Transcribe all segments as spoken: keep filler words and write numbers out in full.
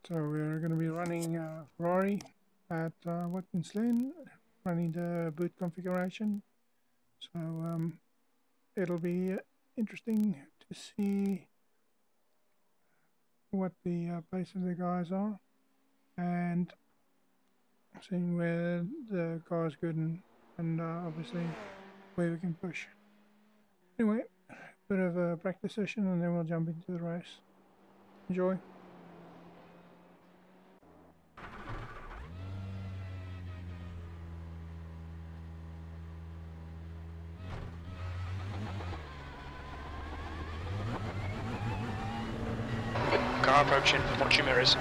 So we're going to be running uh, Ferrari at uh, Watkins Glen, running the boot configuration. So um, it'll be uh, interesting to see what the uh, pace of the guys are and seeing where the car is good and, and uh, obviously where we can push. Anyway, bit of a practice session and then we'll jump into the race. Enjoy. Car approaching, watch your mirrors.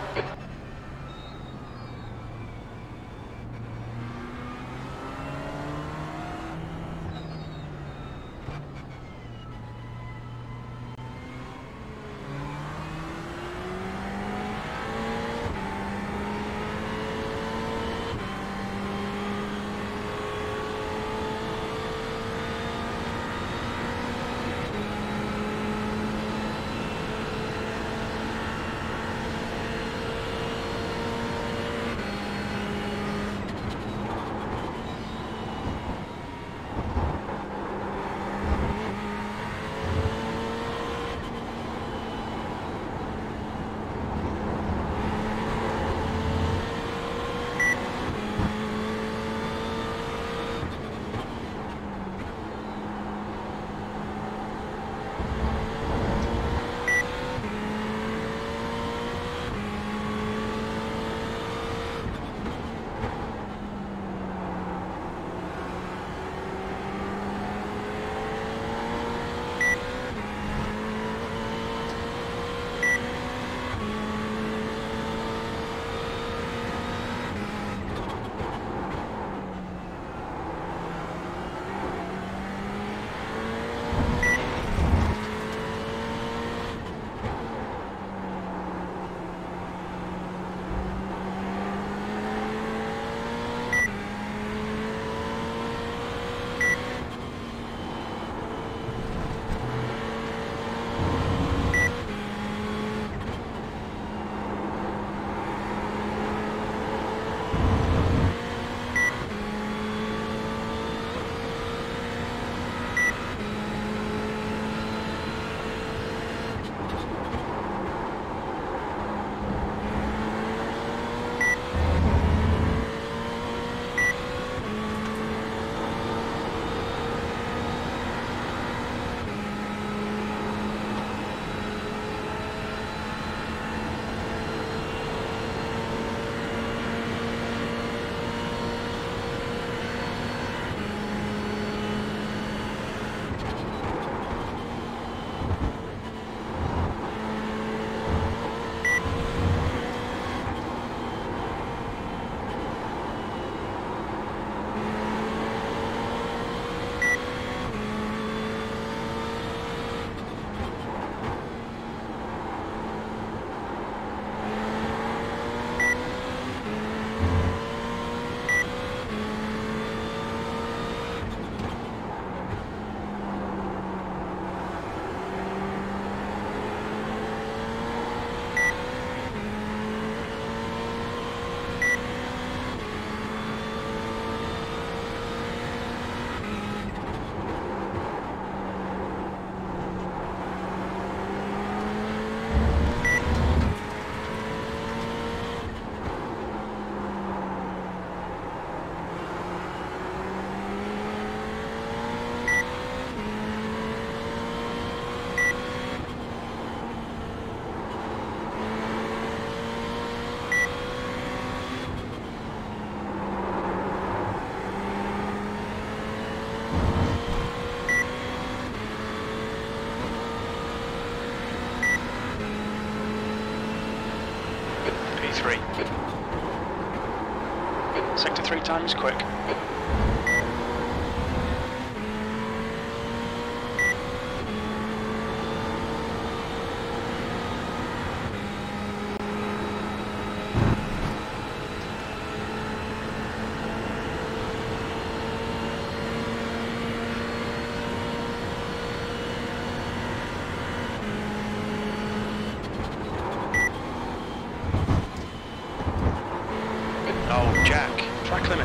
Three. Sector three times quick.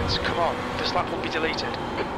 lads, come on, this lap will be deleted.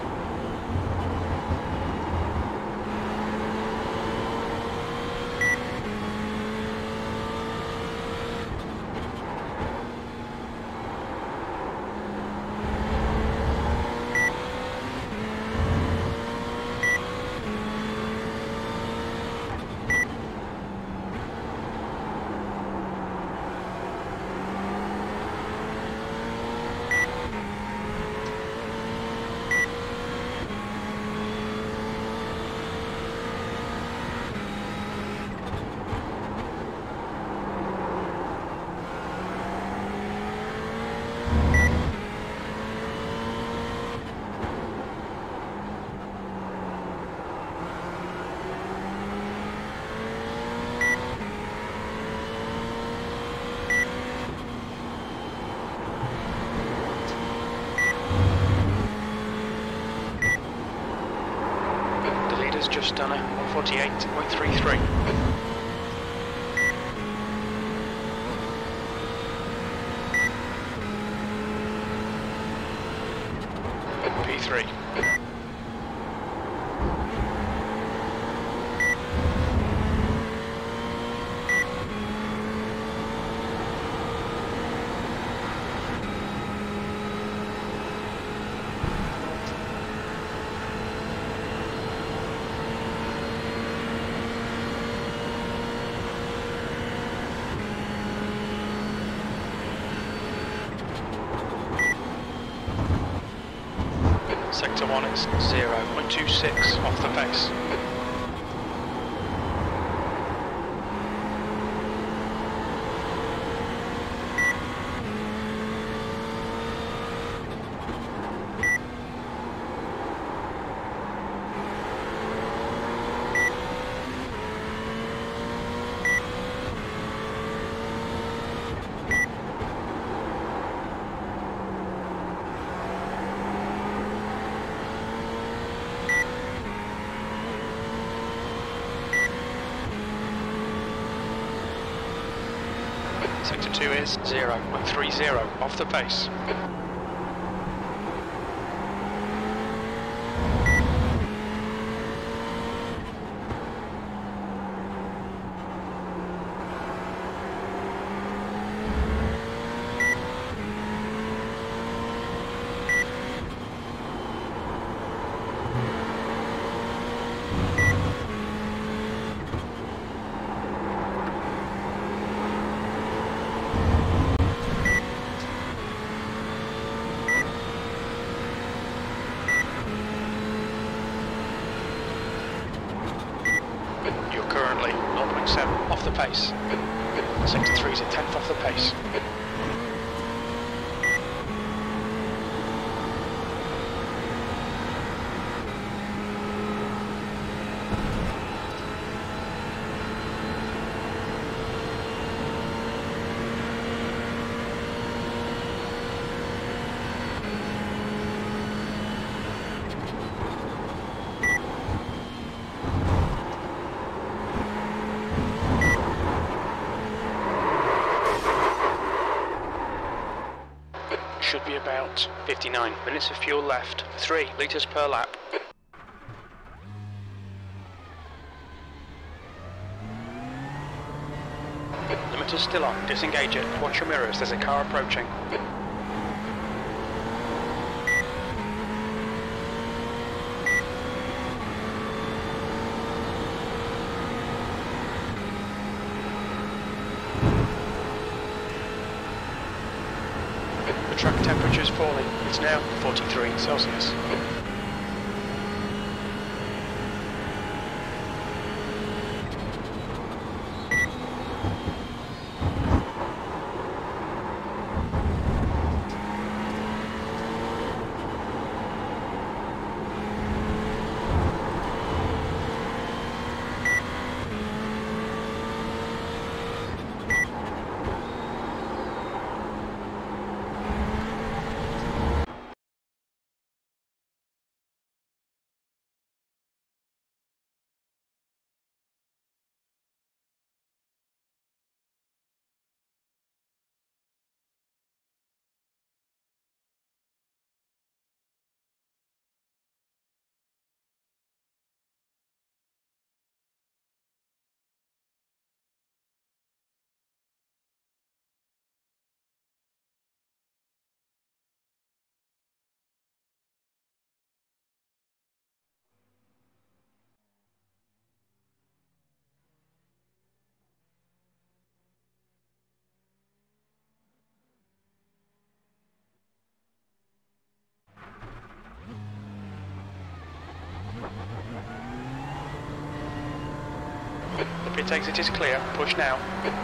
Just done a one forty-eight point three three. P three. Sector one is zero point two six off the pace. Sector two is zero point three zero off the pace. You're currently zero point seven off the pace. Sector three is a tenth off the pace. Should be about fifty-nine minutes of fuel left, three litres per lap. Limiter's still on, disengage it, watch your mirrors, there's a car approaching. The track temperature is falling, it's now forty-three Celsius. Pit exit is clear. Push now.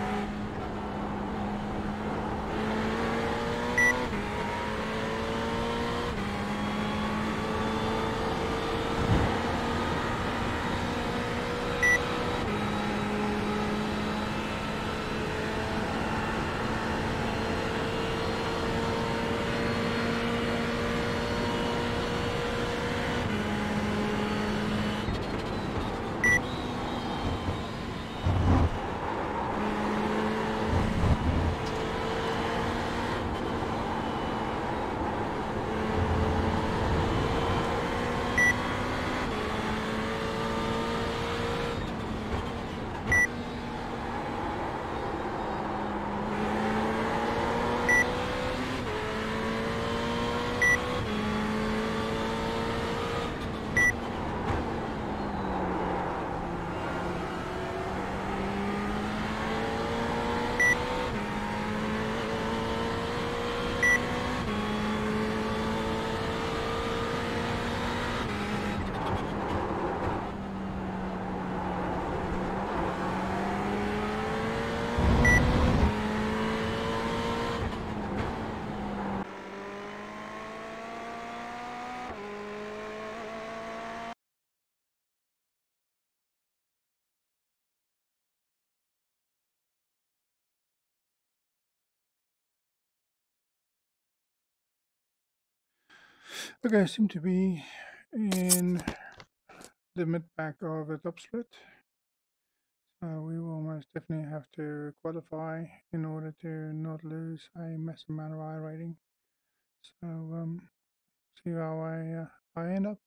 Okay, I seem to be in the mid-back of the top split. So we will most definitely have to qualify in order to not lose a massive amount of I rating. So um, see how I, uh, I end up.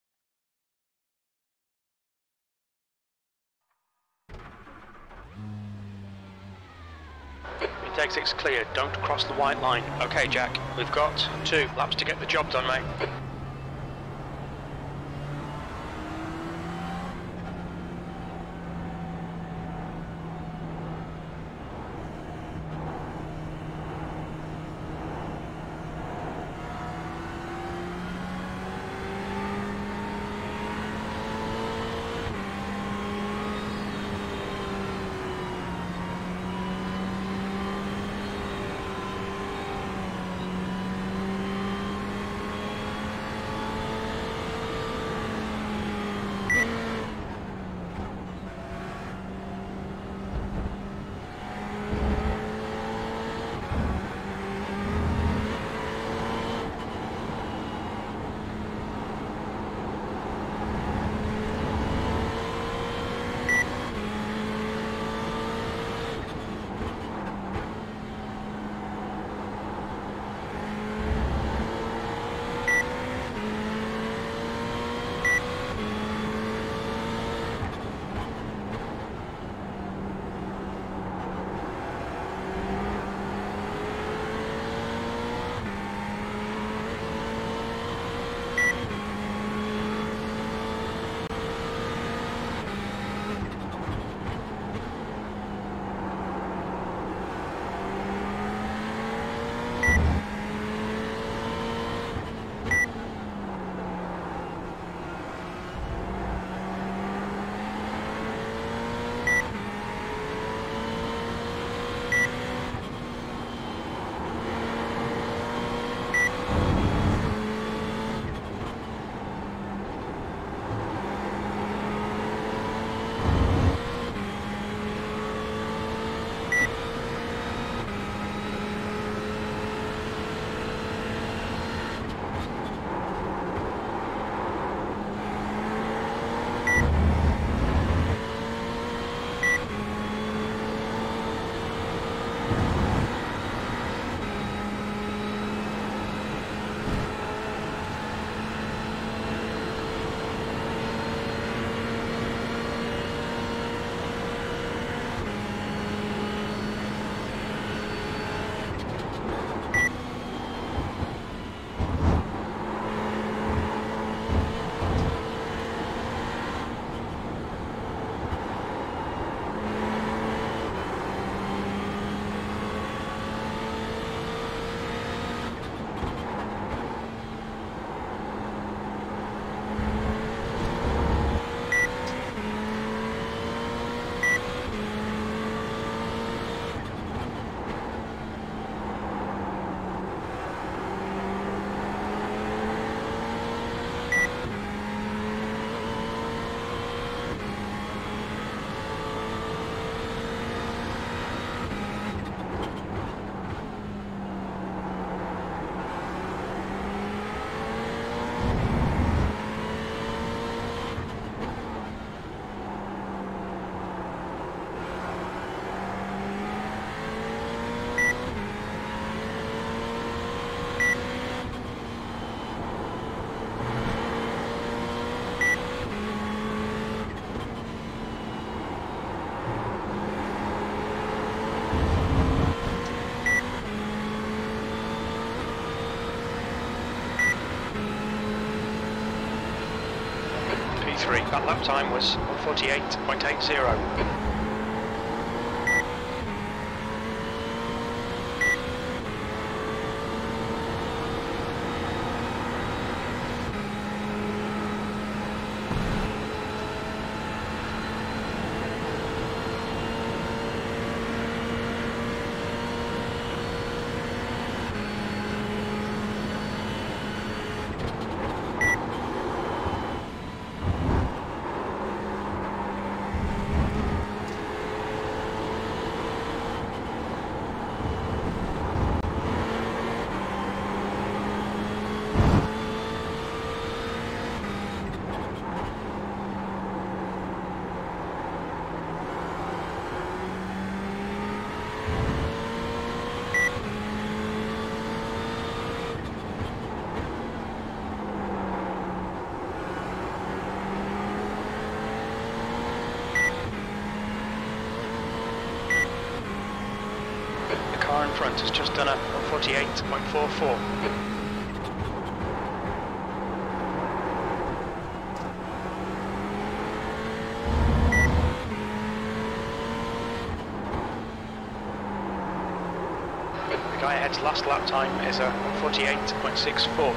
Pit exit's clear. Don't cross the white line. Okay, Jack. We've got two laps to get the job done, mate. that lap time was one forty-eight point eight zero. The car in front has just done a one forty-eight point four four. The guy ahead's last lap time is a one forty-eight point six four.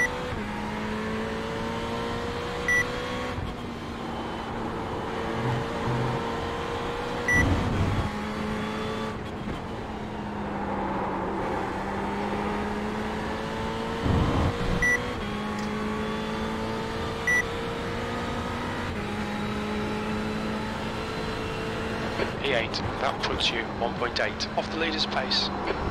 P eight, that puts you one point eight off the leader's pace.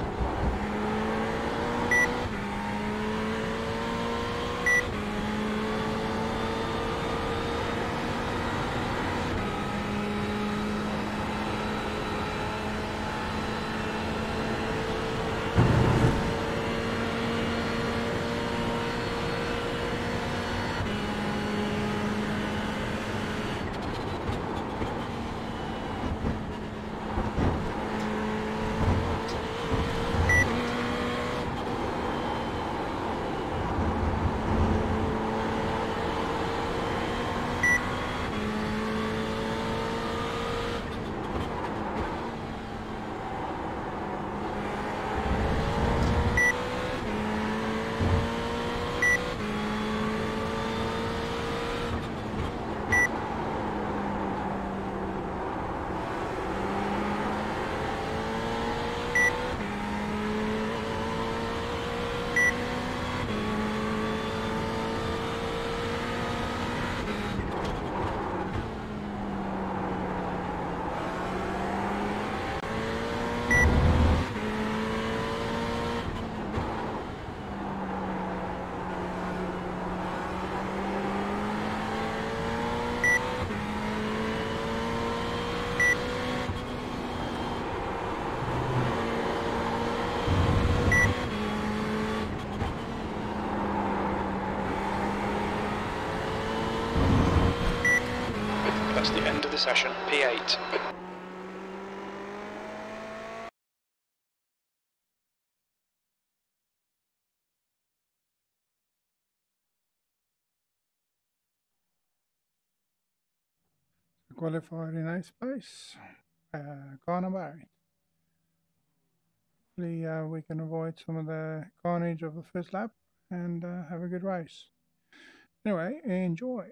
That's the end of the session, P eight. Qualified in eighth place, uh, Garner Barry. Hopefully uh, we can avoid some of the carnage of the first lap and uh, have a good race. Anyway, enjoy.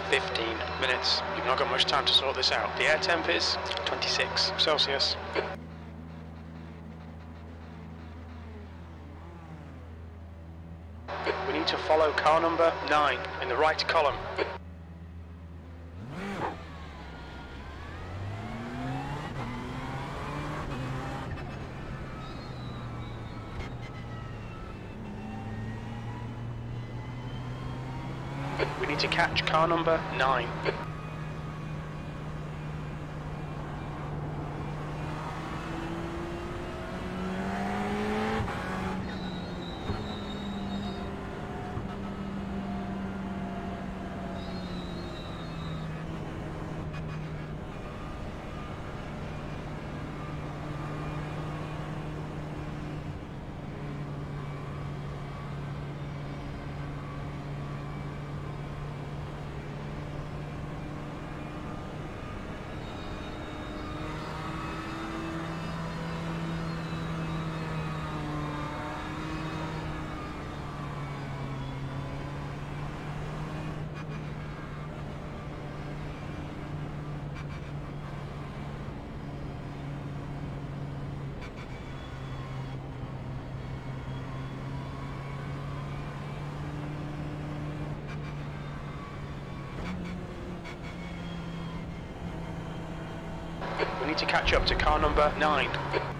fifteen minutes. You've not got much time to sort this out. The air temp is twenty-six Celsius. We need to follow car number nine in the right column. We need to catch car number nine. We need to catch up to car number nine.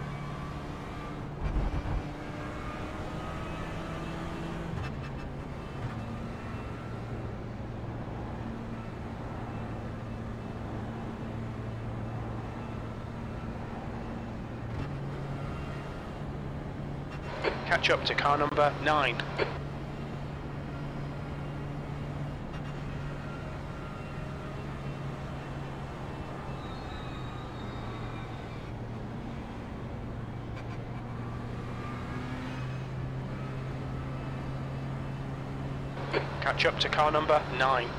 Catch up to car number nine. Catch up to car number nine.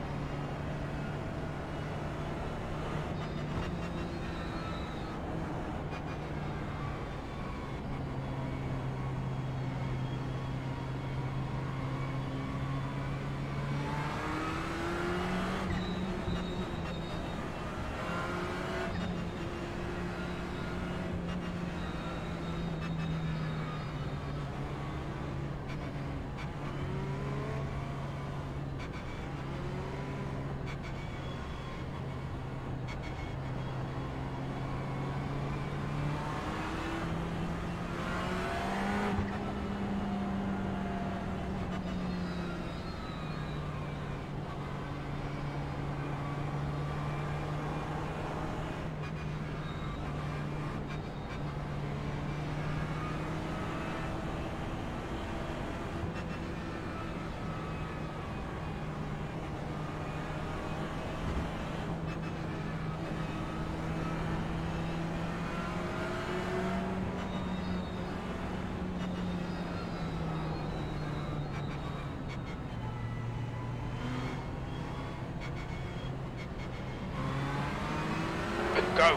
Go.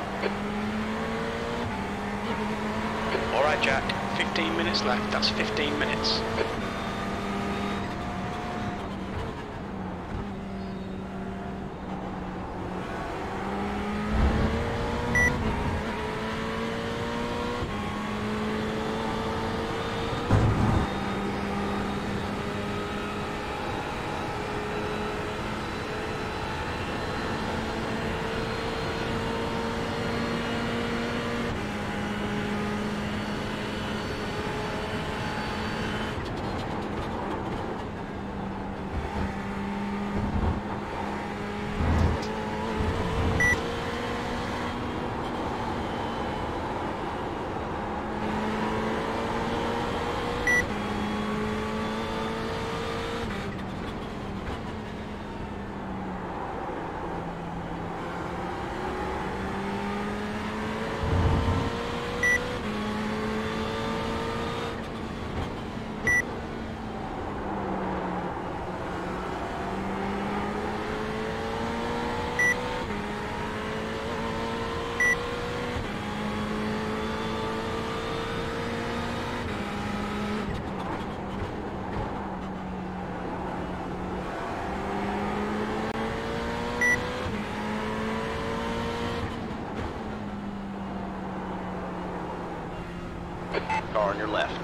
Alright Jack, fifteen minutes left, that's fifteen minutes. car on your left.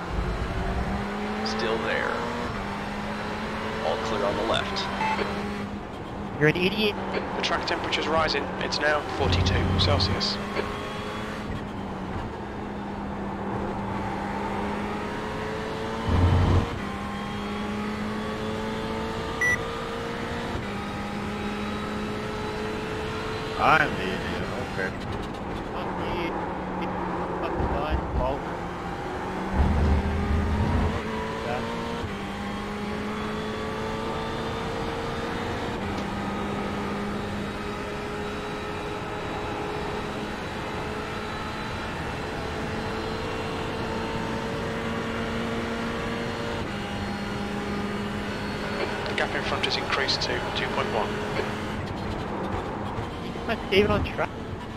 Still there. All clear on the left. You're an idiot. The track temperature's rising. It's now forty-two Celsius. I'm the idiot, okay. Fuck you. Fuck fine. Well. That. The gap in front has increased to two point one. My David on track.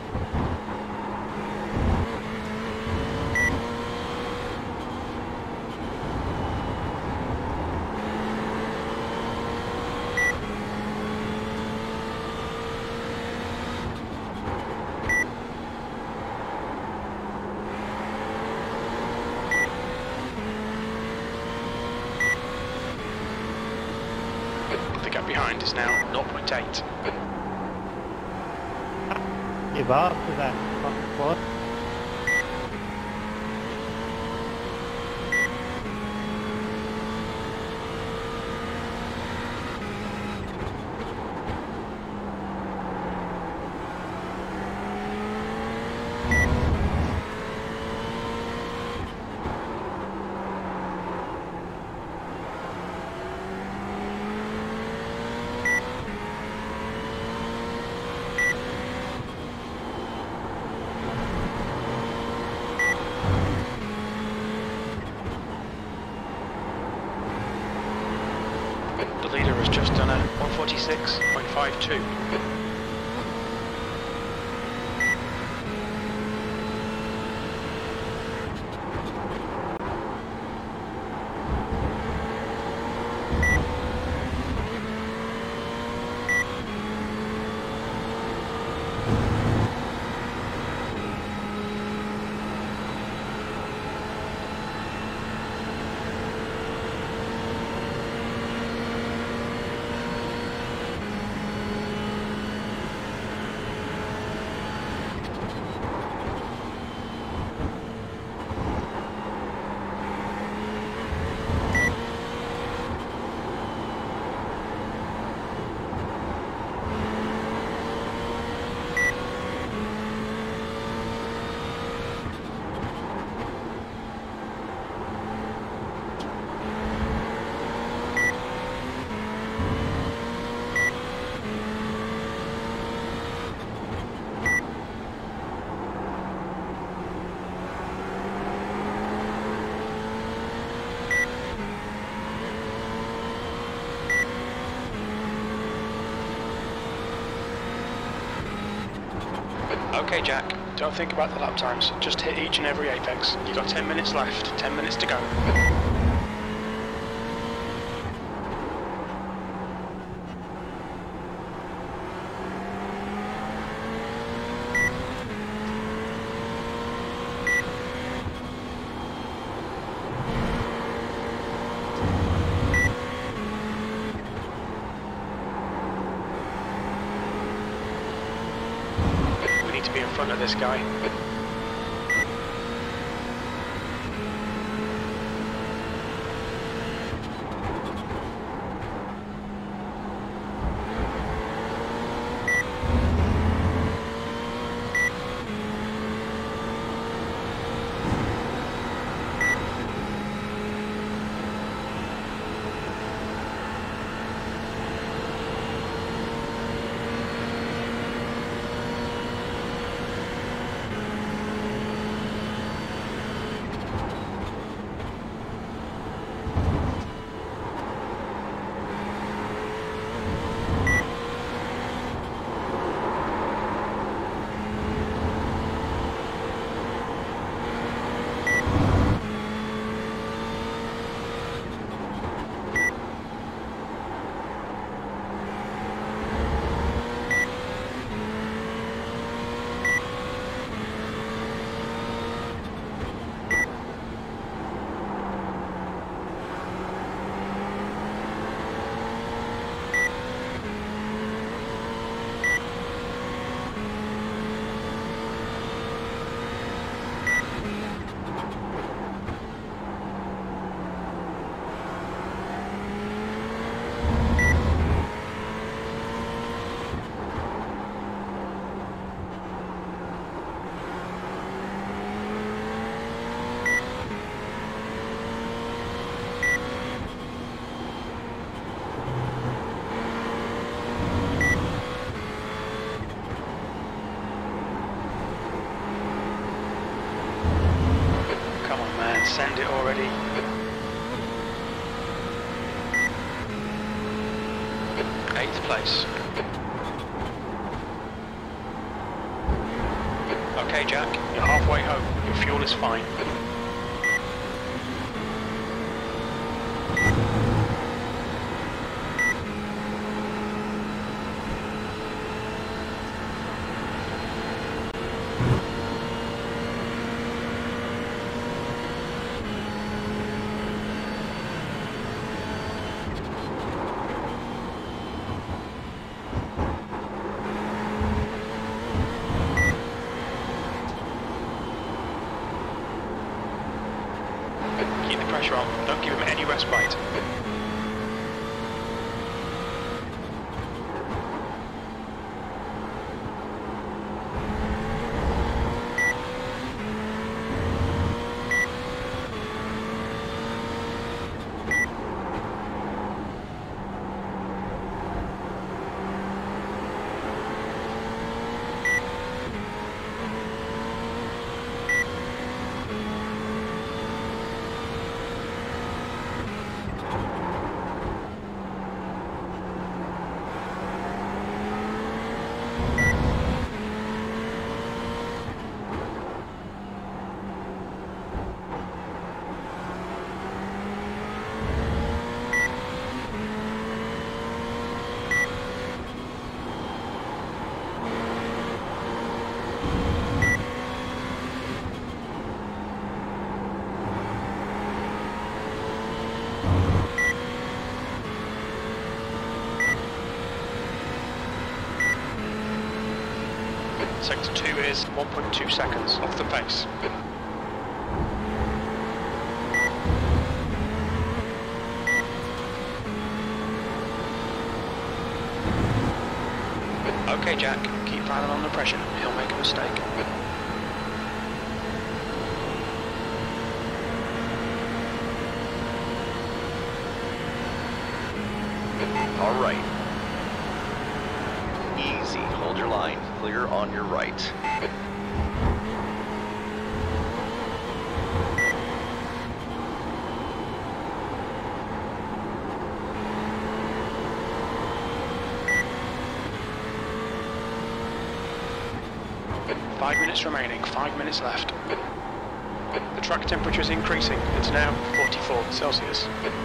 The gap behind is now zero point eight. Give up to that fucking quad. The leader has just done a one forty-six point five two. Okay, Jack, don't think about the lap times. Just hit each and every apex. You've got ten minutes left, ten minutes to go. We need to be in front of this guy. ready. Eighth place. Okay, Jack, you're halfway home. Your fuel is fine. Keep the pressure on. Don't give him any respite. Sector two is one point two seconds off the pace. Okay, Jack, keep filing on the pressure. He'll make a mistake. All right. Easy. Hold your line. Clear on your right. Five minutes remaining, five minutes left. The track temperature is increasing. It's now forty-four Celsius.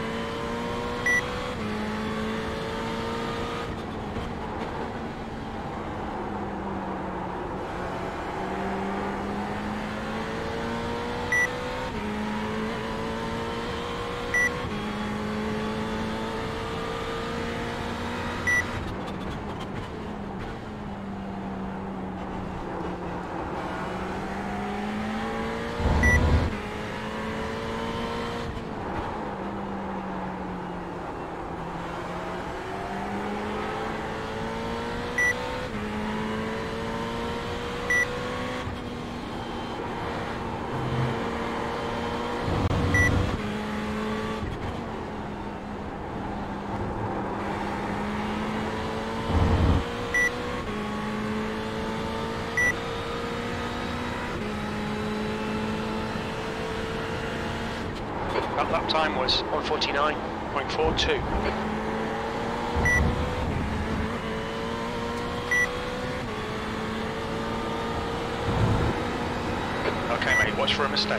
That lap time was one forty-nine point four two. Okay, mate, watch for a mistake.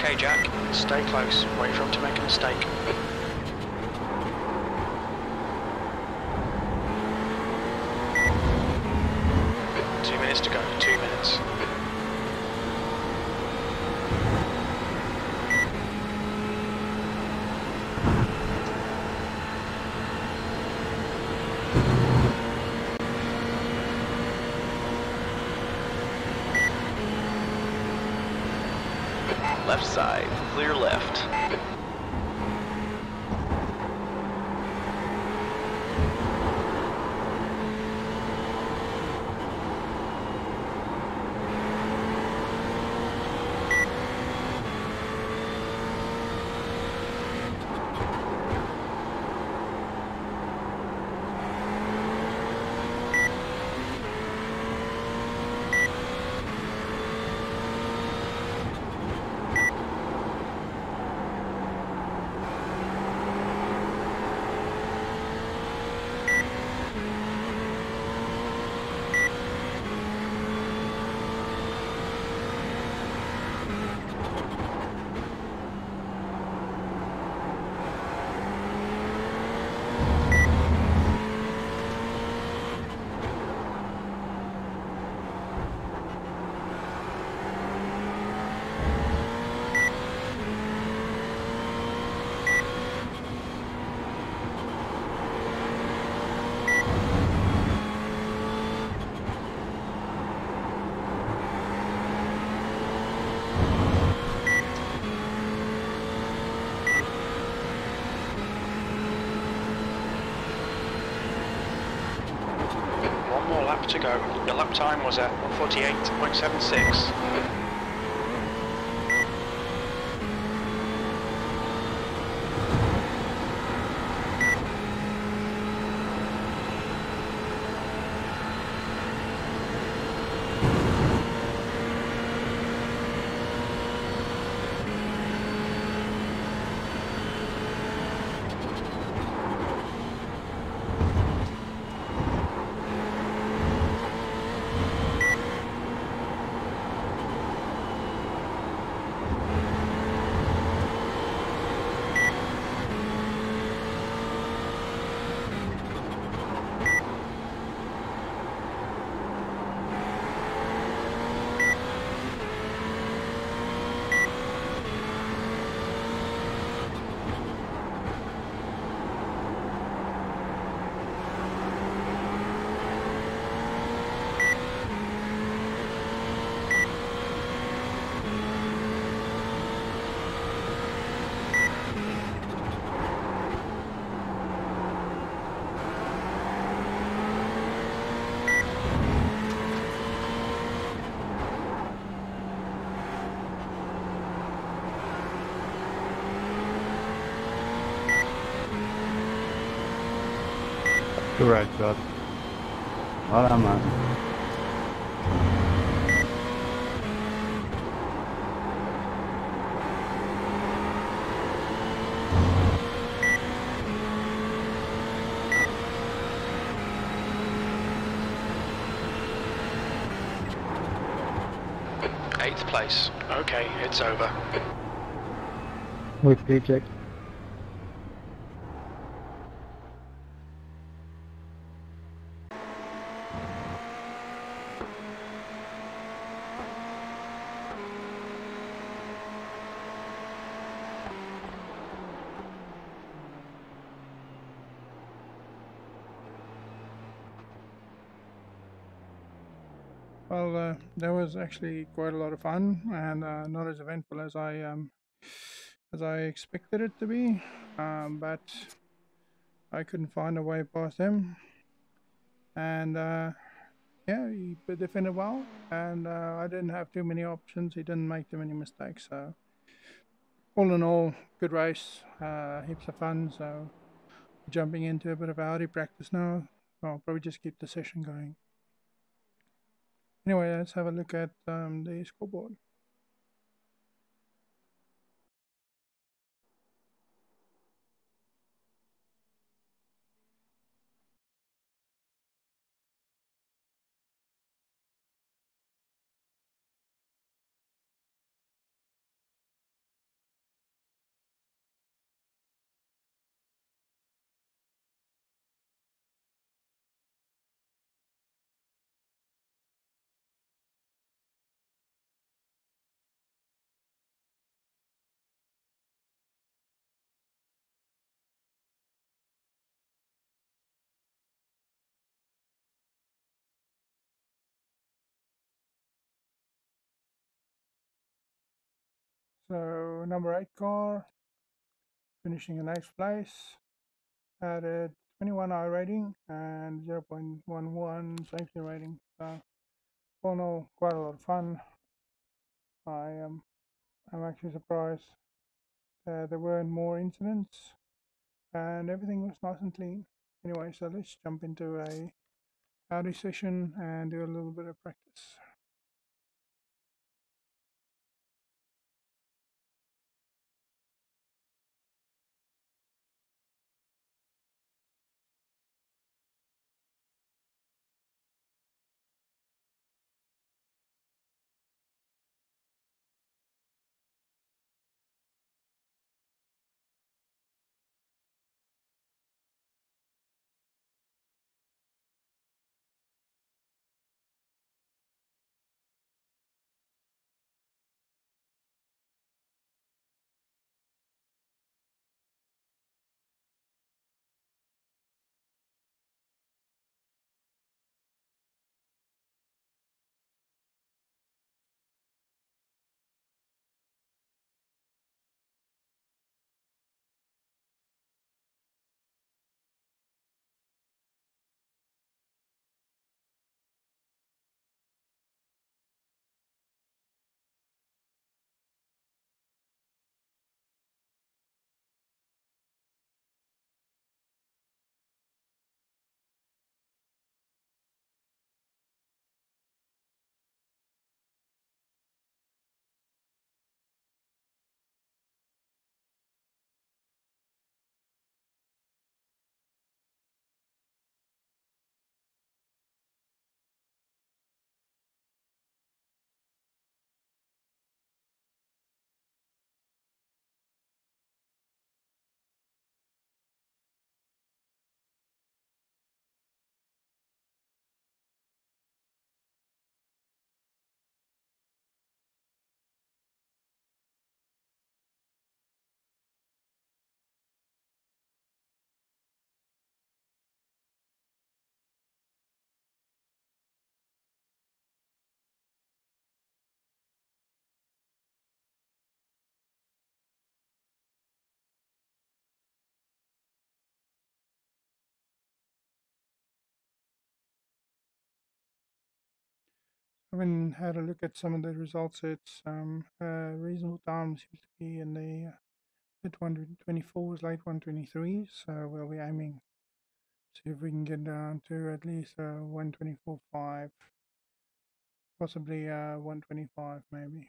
Okay, Jack, stay close. Wait for him to make a mistake. Two minutes to go, two minutes. Left side, clear left. One more lap to go. Your lap time was at one forty-eight point seven six. Correct, God. Well done, man. Eighth place. Okay, it's over. With paycheck. Well, uh, that was actually quite a lot of fun, and uh, not as eventful as I um, as I expected it to be. Um, but I couldn't find a way past him, and uh, yeah, he defended well, and uh, I didn't have too many options. He didn't make too many mistakes, so all in all, good race, uh, heaps of fun. So jumping into a bit of Audi practice now. I'll probably just keep the session going. Anyway, let's have a look at um, the scoreboard. So number eight car, finishing in eighth place, had a twenty-one I rating and zero point one one safety rating. So all in all, quite a lot of fun. I am I'm actually surprised uh, there weren't more incidents and everything was nice and clean. Anyway, so let's jump into a Audi session and do a little bit of practice. I haven't had a look at some of the results. It's um, uh, reasonable time seems to be in the uh, mid one twenty-fours, late one twenty-threes. So we'll be aiming to see if we can get down to at least uh, one twenty-four point five, possibly uh, one twenty-five maybe.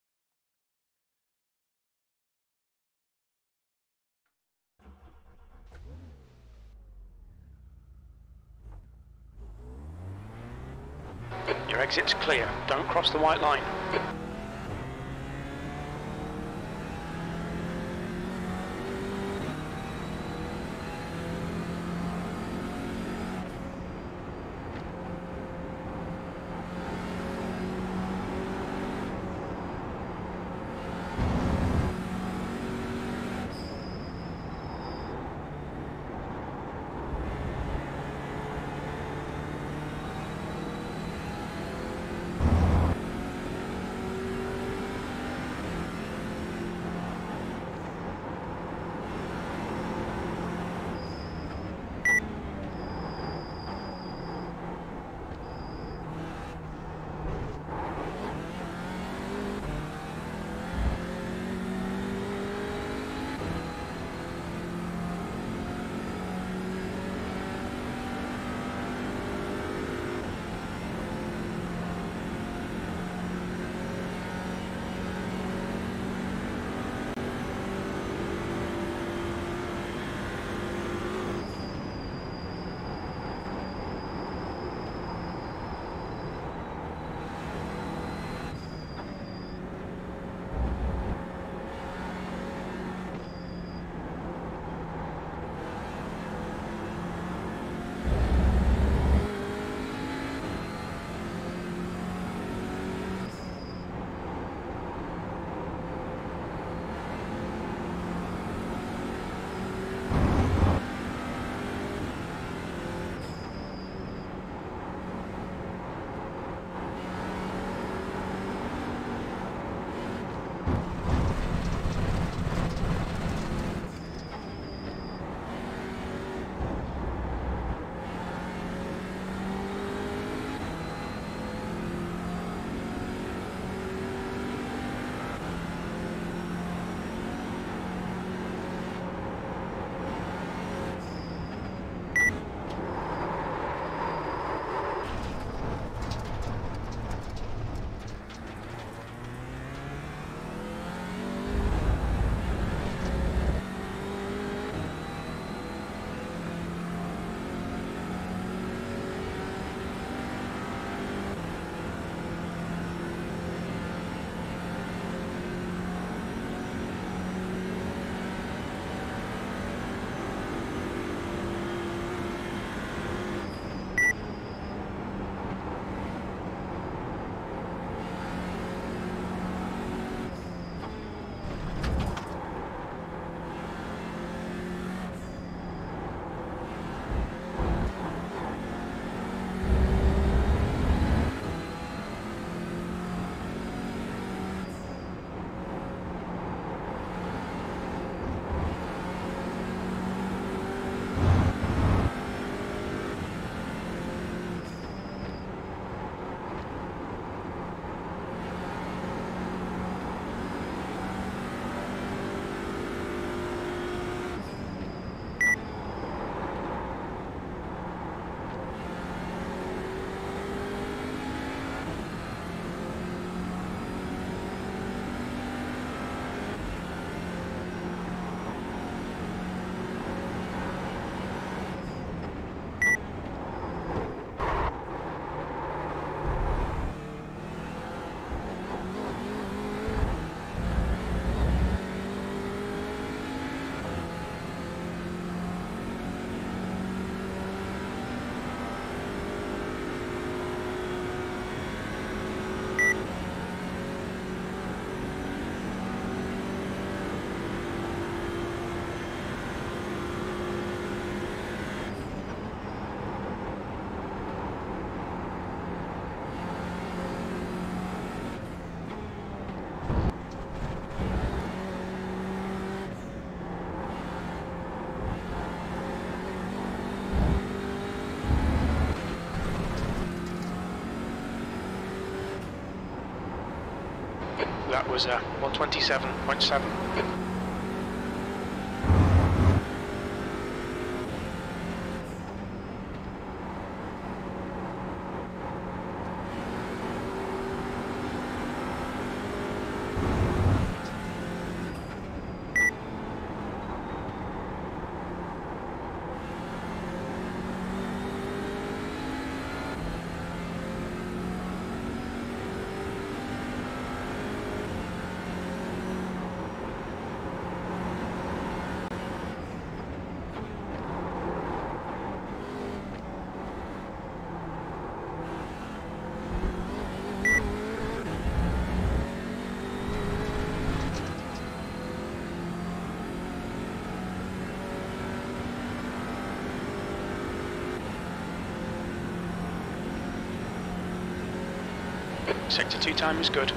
Your exit's clear. Don't cross the white line. That was uh, one twenty-seven point seven. Sector two time is good.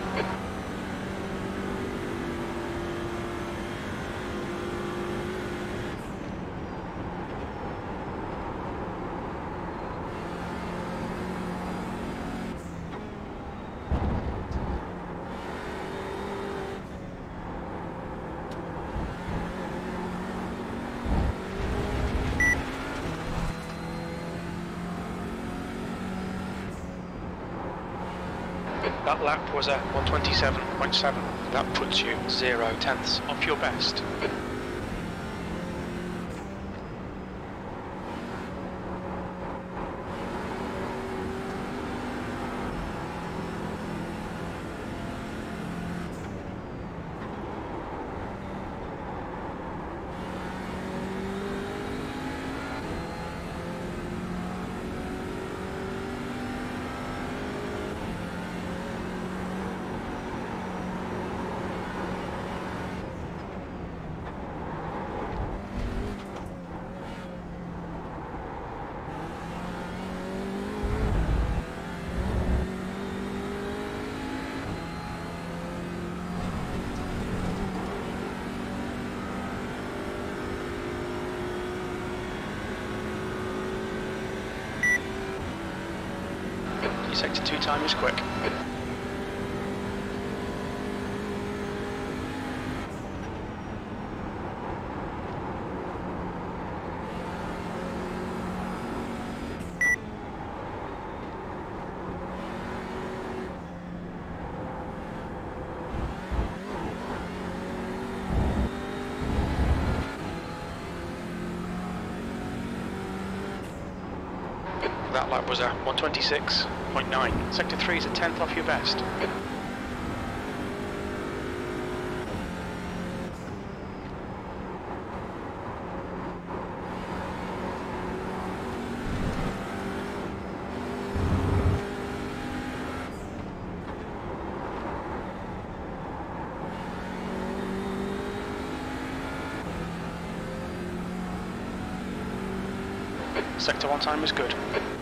That lap was a one twenty-seven point seven. That puts you zero tenths off your best. Your sector two time is quick. That lap was a one twenty-six point nine. Sector three is a tenth off your best. Sector one time is good.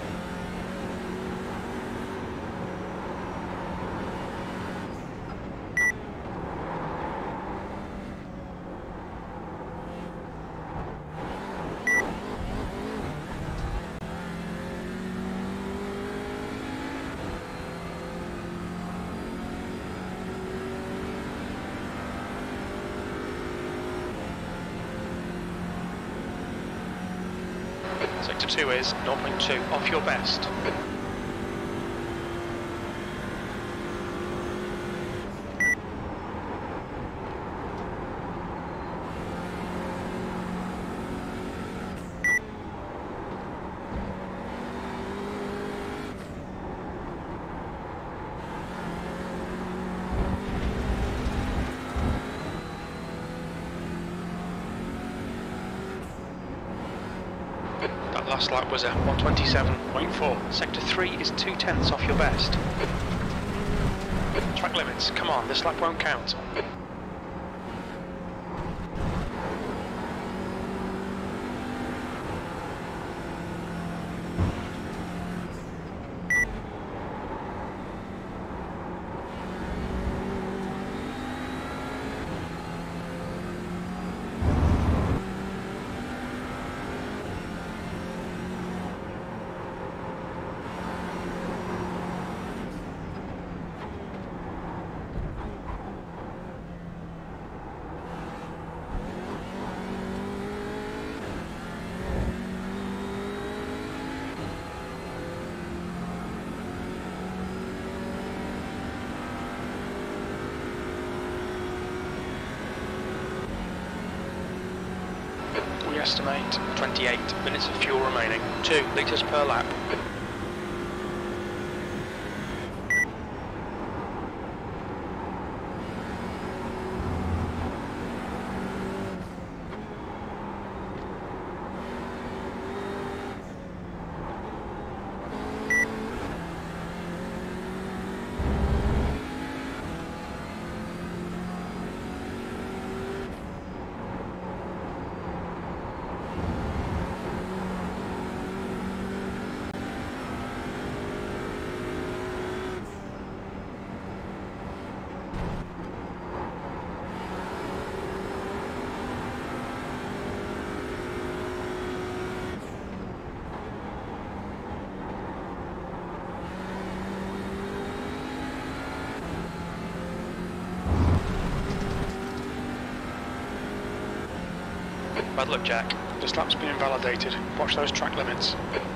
Sector two is zero point two off your best. Last lap was a one twenty-seven point four. Sector three is two tenths off your best. Track limits, come on, this lap won't count. estimate twenty-eight minutes of fuel remaining. two litres per lap. Bad luck, Jack. This lap's been invalidated. Watch those track limits.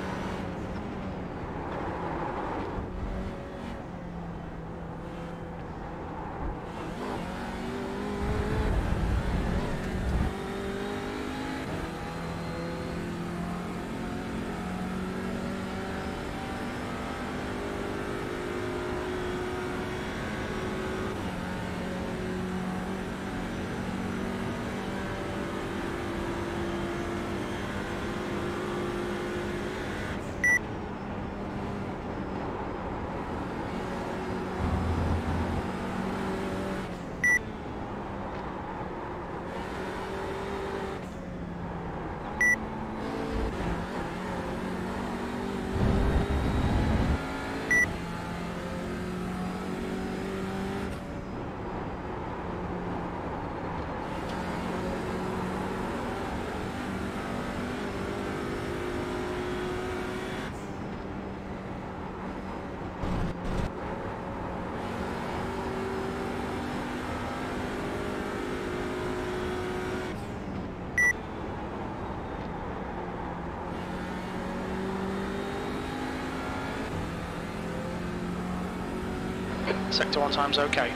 Sector one time's okay.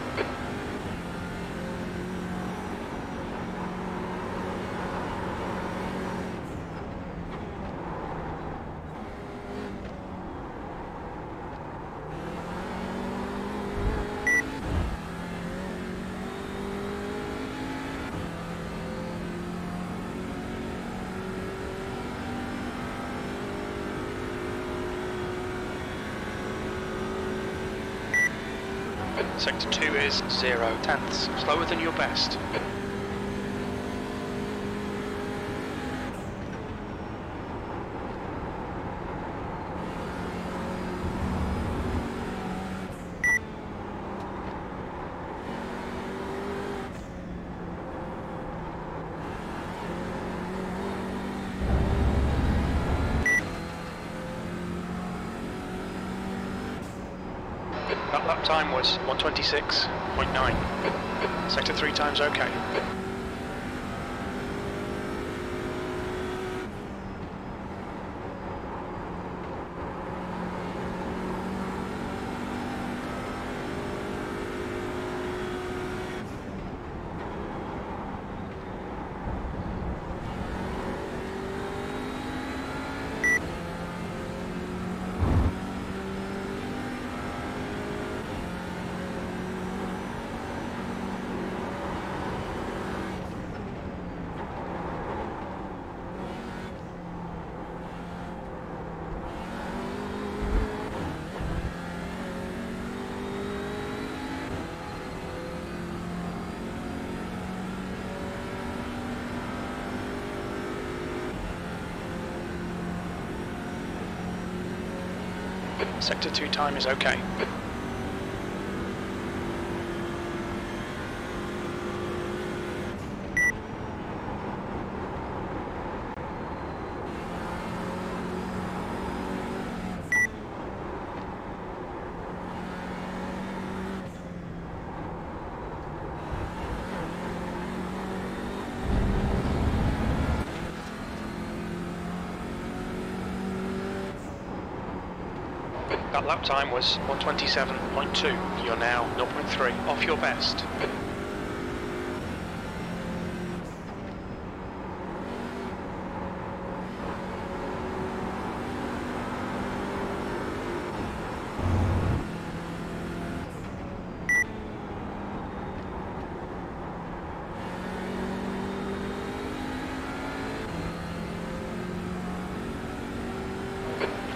Sector two is zero tenths, slower than your best. That lap time was one twenty-six point nine. Sector three times okay. Sector two time is okay. That lap time was one twenty-seven point two. You're now zero point three off your best.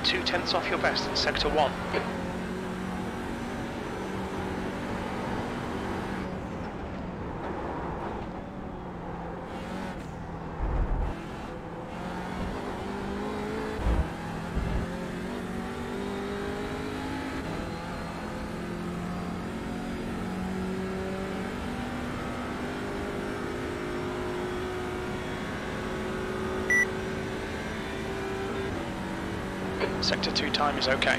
two tenths off your best in sector one. Sector two time is okay.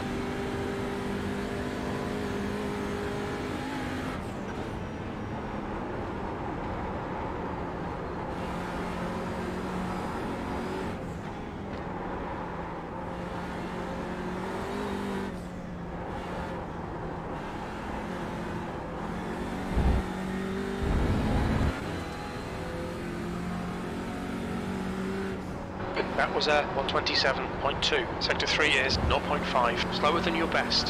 That was a one twenty-seven point two. Sector three is zero point five, slower than your best.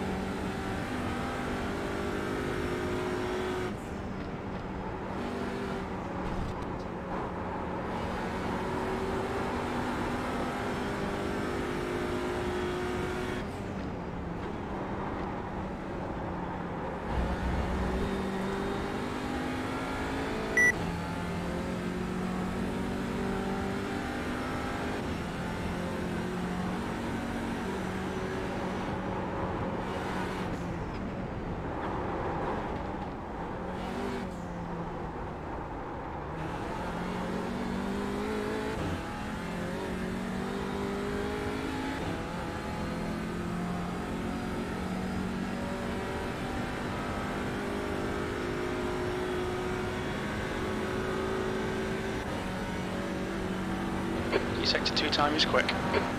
Your sector two time is quick.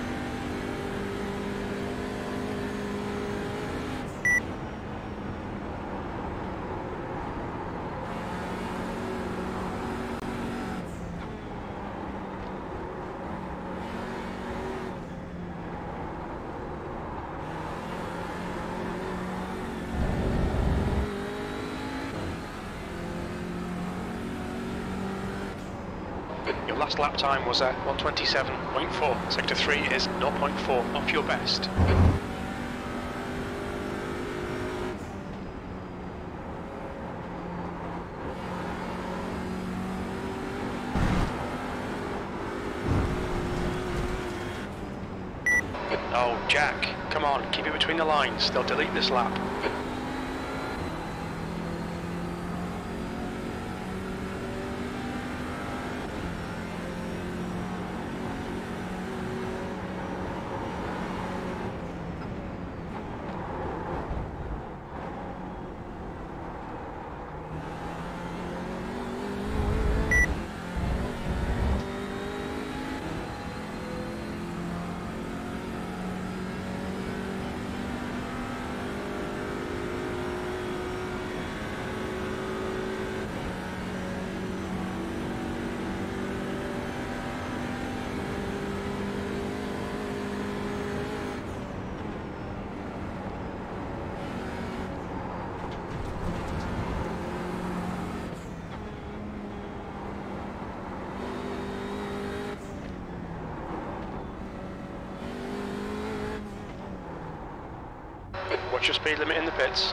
Your last lap time was a one twenty-seven point four. Sector three is zero point four off your best. Oh, Jack, come on, keep it between the lines. They'll delete this lap. Watch your speed limit in the pits.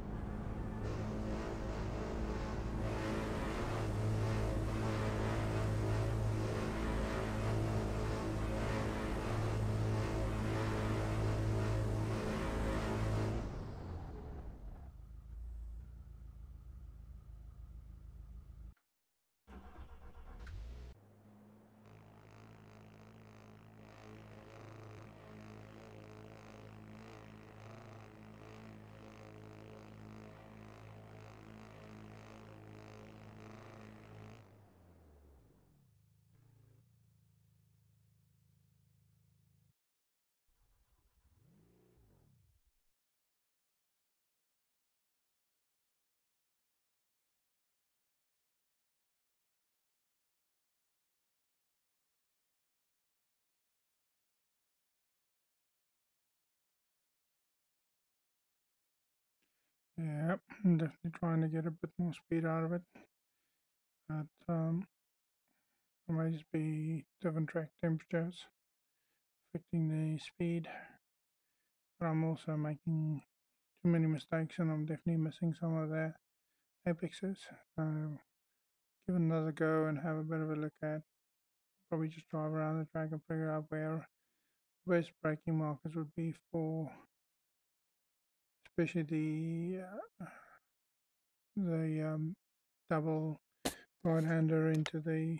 Yeah, I'm definitely trying to get a bit more speed out of it. But um, it might just be different track temperatures. restricting the speed, but I'm also making too many mistakes, and I'm definitely missing some of the apexes. So give it another go and have a bit of a look at. Probably just drive around the track and figure out where the best braking markers would be for, especially the uh, the um, double right-hander into the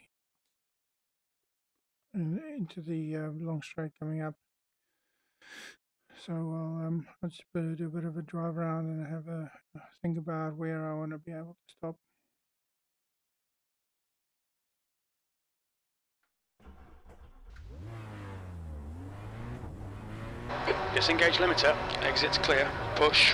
in, into the uh, long straight coming up. So I'll um, I'll just do a bit of a drive around and have a think about where I want to be able to stop. Disengage limiter. Exit's clear. Push.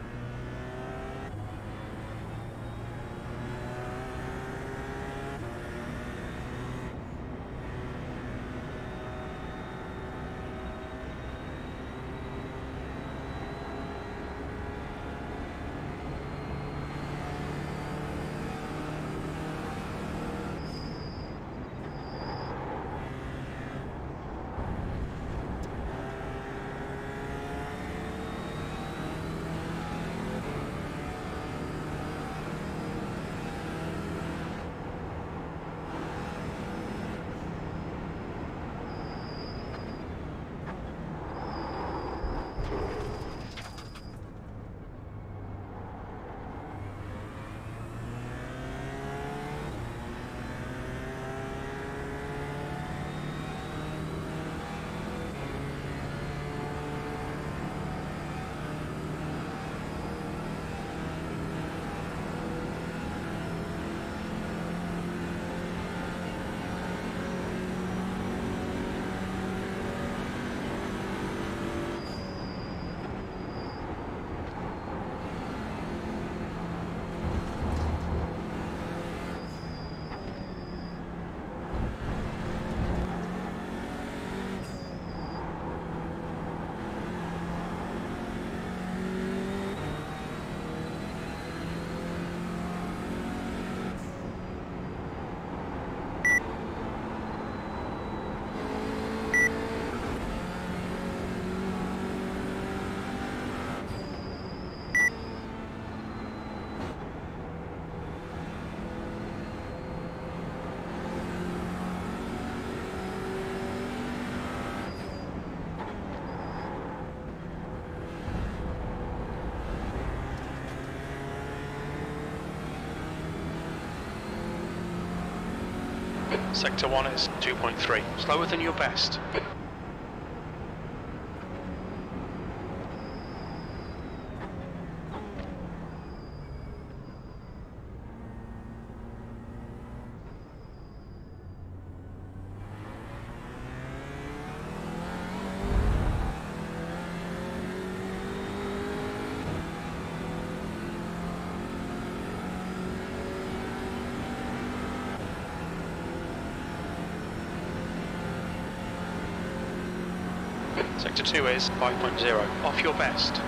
Sector one is two point three. Slower than your best. Sector two is five point zero, off your best.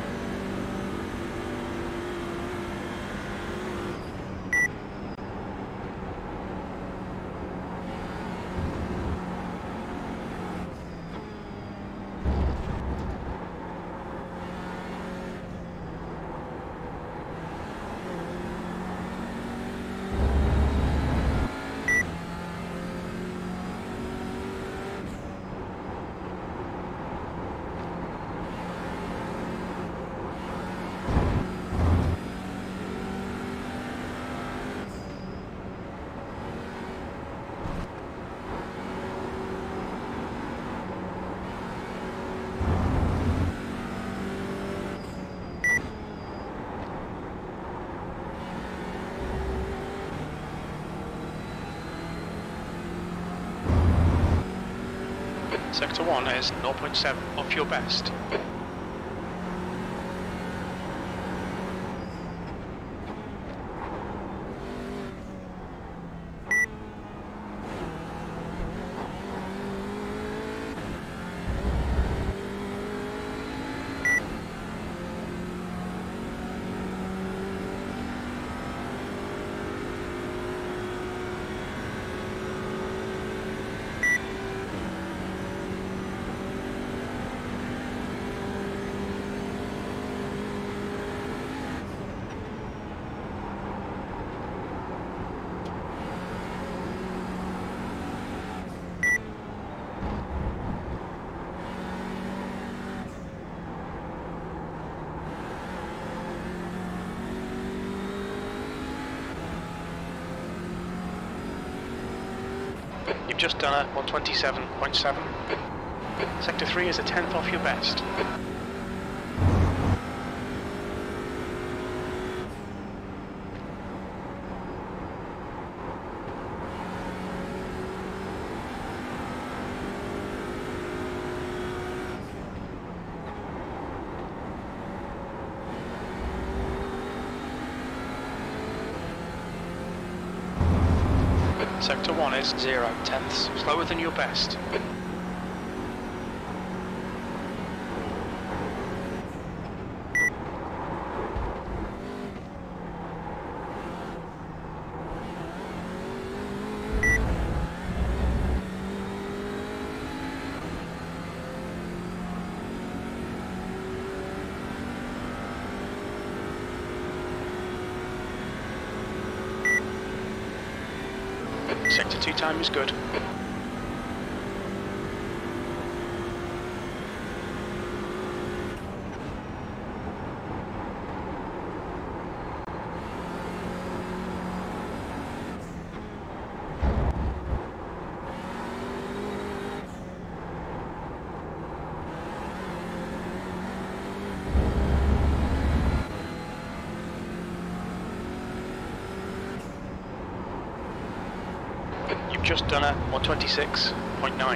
Sector one is zero point seven, off your best. You've just done a one twenty-seven point seven. Sector three is a tenth off your best. Sector one is zero tenths, slower than your best. Sector two time is good. You've just done a one twenty-six point nine.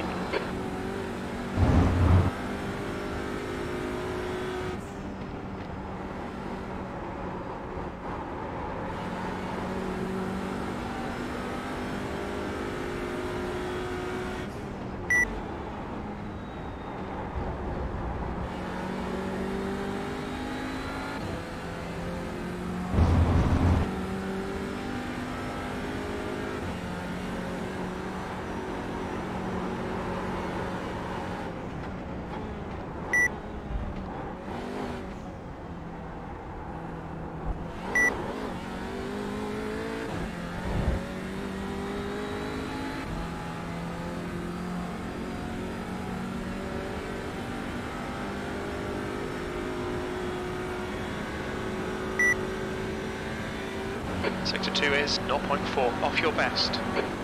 Sector two is zero point four off your best.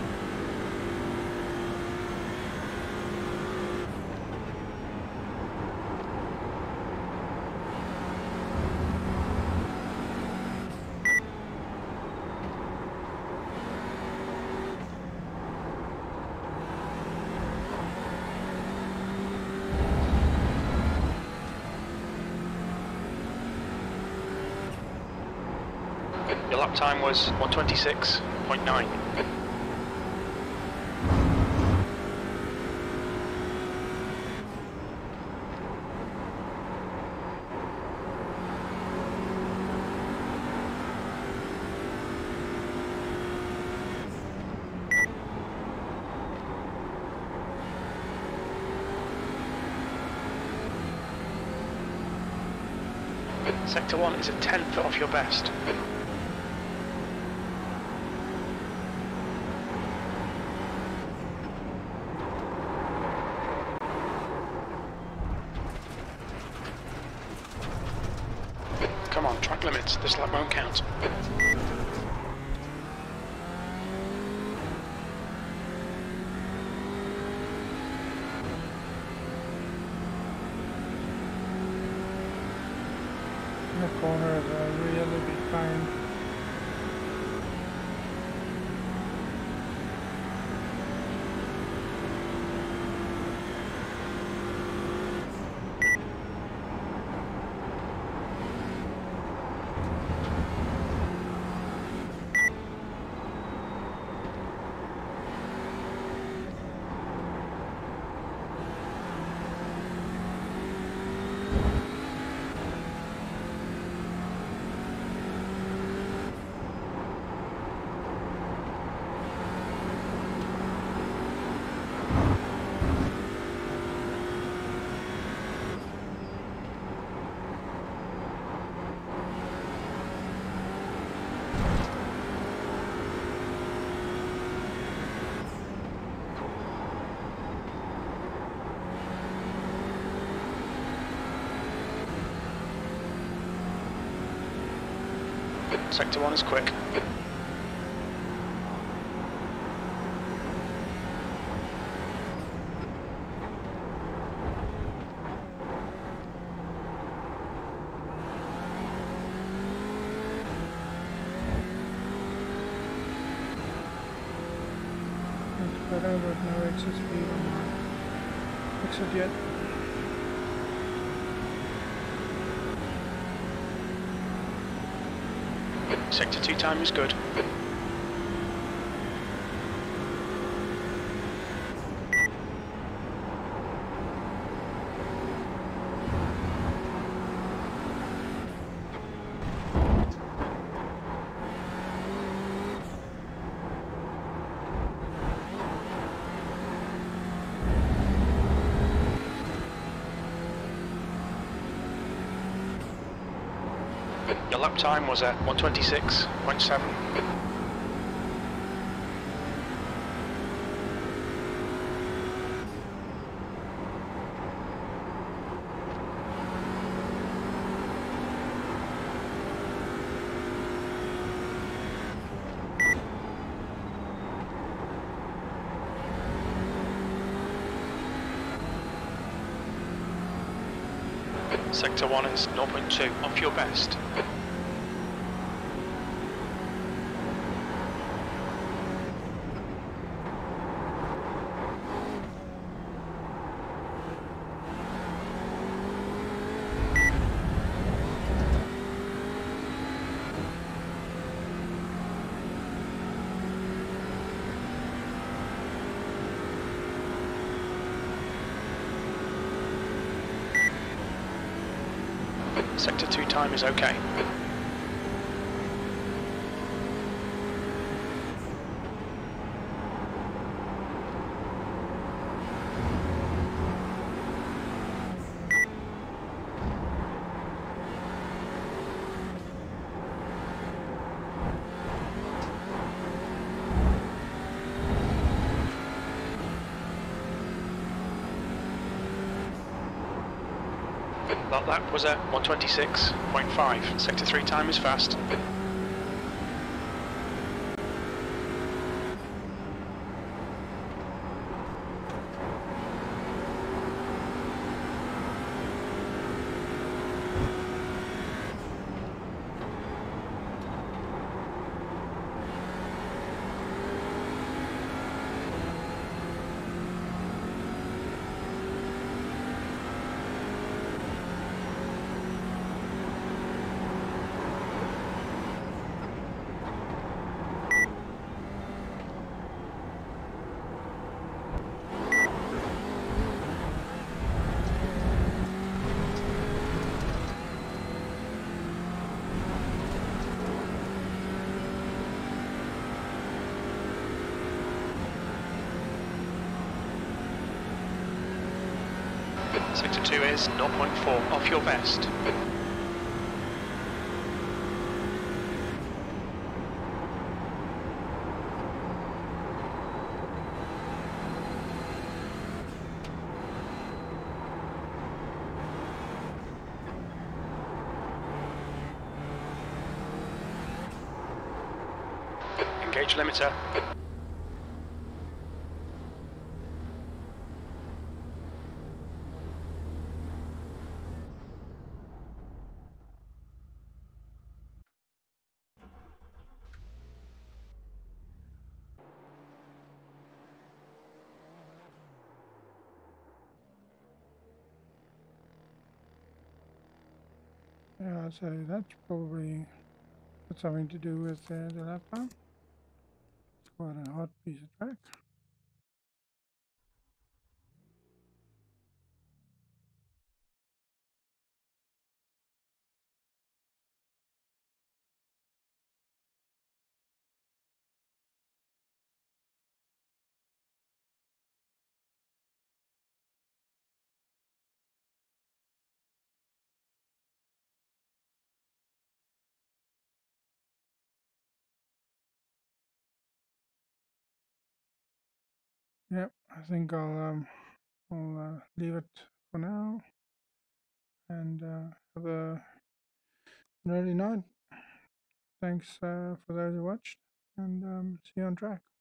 Your lap time was one twenty-six point nine. Sector one is a tenth off your best. Come on, track limits, this lap won't count. The corner is a really big pain. Sector one is quick. I don't got no exit speed on my exit yet. Sector two time is good. Your lap time was at one twenty-six point seven. Sector one is zero point two, off your best. Sector two time is okay. That lap was at one twenty-six point five. Sector three time is fast. Sector two is zero point four, off your best. Engage limiter. Yeah, so that's probably got something to do with uh, the lap time. It's quite a hot piece of track. Yep, I think I'll um, I'll uh, leave it for now and uh, have a an early night. Thanks uh, for those who watched, and um, see you on track.